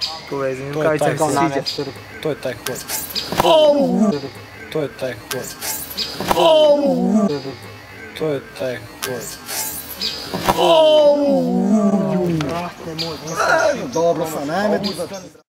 Povezim rukavice mi se sviđa. To je taj hod. To je taj hod. To je taj hod. Dobro sam, ajme.